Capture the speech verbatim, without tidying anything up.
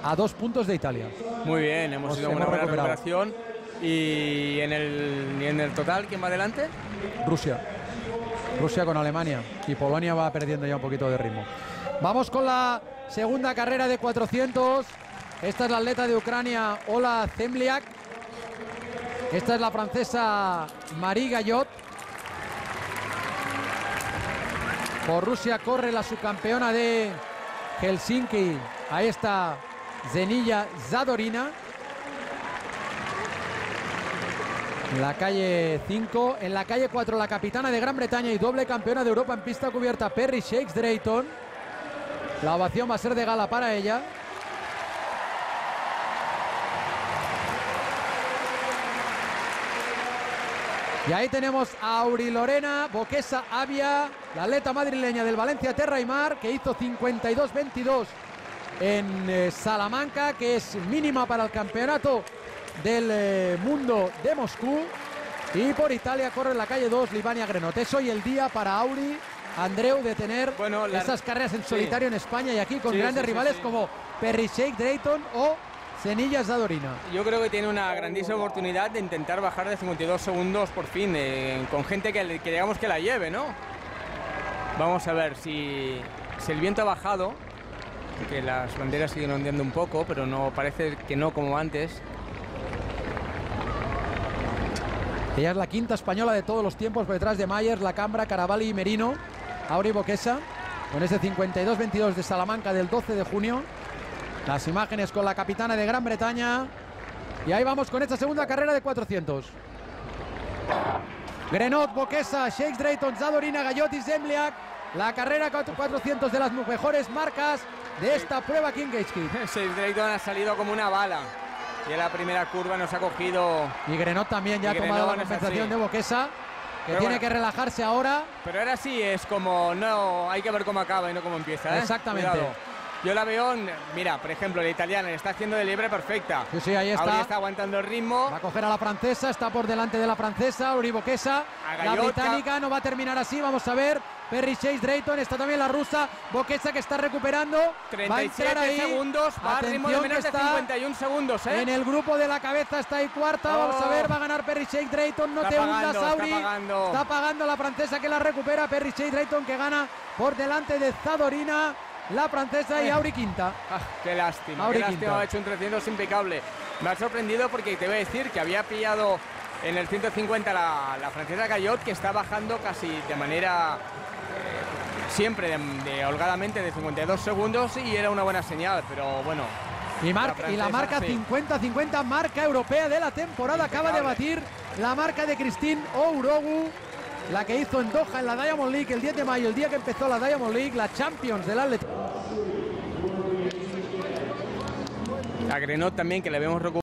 a dos puntos de Italia. Muy bien, hemos sido una buena recuperado. recuperación. Y en el, y en el total, ¿quién va adelante? Rusia. Rusia con Alemania. Y Polonia va perdiendo ya un poquito de ritmo. Vamos con la segunda carrera de cuatrocientos. Esta es la atleta de Ucrania, Ola Zemliak. Esta es la francesa Marie Gallot. Por Rusia corre la subcampeona de Helsinki. Ahí está Zenilla Zadorina. En la calle cinco. En la calle cuatro, la capitana de Gran Bretaña y doble campeona de Europa en pista cubierta, Perry Shakes Drayton. La ovación va a ser de gala para ella. Y ahí tenemos a Auri Lorena Boquesa Avia, la atleta madrileña del Valencia Terra y Mar, que hizo cincuenta y dos veintidós en eh, Salamanca, que es mínima para el campeonato del eh, mundo de Moscú. Y por Italia corre en la calle dos Livania Grenot. Es hoy el día para Auri, Andreu, de tener bueno, la... esas carreras en solitario sí. en España y aquí con sí, grandes sí, sí, rivales sí. como Perry Shakes Drayton o Zenilla Zadorina. Yo creo que tiene una grandísima oportunidad de intentar bajar de cincuenta y dos segundos por fin, eh, con gente que, que digamos que la lleve, ¿no? Vamos a ver si, si el viento ha bajado, que las banderas siguen ondeando un poco, pero no parece que no como antes. Ella es la quinta española de todos los tiempos, por detrás de Myers, Lacambra, Caravalli y Merino. Auri Boquesa, con ese cincuenta y dos veintidós de Salamanca del doce de junio. Las imágenes con la capitana de Gran Bretaña. Y ahí vamos con esta segunda carrera de cuatrocientos. Grenot, Boquesa, Shakes Drayton, Zadorina, Gallot y Zemliak. La carrera cuatrocientos de las mejores marcas de esta prueba King Gage Kid. Shakes Drayton ha salido como una bala. Y en la primera curva nos ha cogido. Y Grenot también ya ha tomado la compensación de Boquesa, que pero tiene bueno, que relajarse ahora. Pero ahora sí es como, no, hay que ver cómo acaba y no cómo empieza, ¿eh? Exactamente. Cuidado. Yo la veo, mira, por ejemplo, la italiana le está haciendo de libre perfecta. Sí, sí, ahí está. Auri está aguantando el ritmo. Va a coger a la francesa, está por delante de la francesa, Auri Boquesa. La británica no va a terminar así, vamos a ver. Perry Shakes Drayton, está también la rusa, Boquesa, que está recuperando. treinta y siete va a ahí. segundos, va a ritmo de menos de cincuenta y un segundos, ¿eh? En el grupo de la cabeza está ahí cuarta, oh. Vamos a ver, va a ganar Perry Shakes Drayton, no está te pagando, hundas, Auri. Está pagando. Está pagando la francesa, que la recupera. Perry Shakes Drayton, que gana por delante de Zadorina, la francesa, y Auri quinta. Ah, qué lástima, Auri qué lástima, quinta. ha hecho un trescientos impecable. Me ha sorprendido porque te voy a decir que había pillado en el ciento cincuenta la, la francesa Gallot, que está bajando casi de manera eh, siempre de, de holgadamente de cincuenta y dos segundos, y era una buena señal, pero bueno. Y, mar, la y la marca sí. cincuenta cincuenta, marca europea de la temporada, impecable. Acaba de batir la marca de Christine Ourogu, la que hizo en Doha en la Diamond League el diez de mayo, el día que empezó la Diamond League, la Champions del Atlético. A Grenot también, que le vemos recuperar.